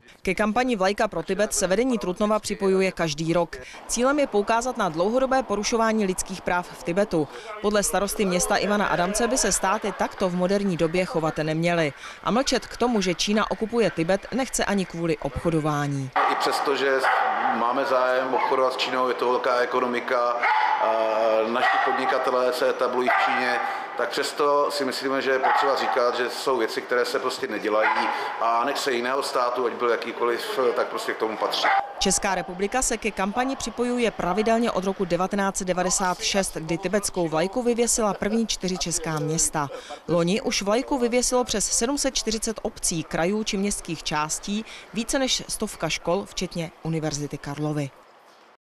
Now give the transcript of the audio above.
Ke kampani Vlajka pro Tibet se vedení Trutnova připojuje každý rok. Cílem je poukázat na dlouhodobé porušování lidských práv v Tibetu. Podle starosty města Ivana Adamce by se státy takto v moderní době chovat neměly. A mlčet k tomu, že Čína okupuje Tibet, nechce ani kvůli obchodování. I přesto, že máme zájem obchodovat s Čínou, je to velká ekonomika, naši podnikatelé se etablují v Číně, tak přesto si myslíme, že je potřeba říkat, že jsou věci, které se prostě nedělají a nech se jiného státu, ať byl jakýkoliv, tak prostě k tomu patří. Česká republika se ke kampani připojuje pravidelně od roku 1996, kdy tibetskou vlajku vyvěsila první 4 česká města. Loni už vlajku vyvěsilo přes 740 obcí, krajů či městských částí, více než 100 škol, včetně Univerzity Karlovy.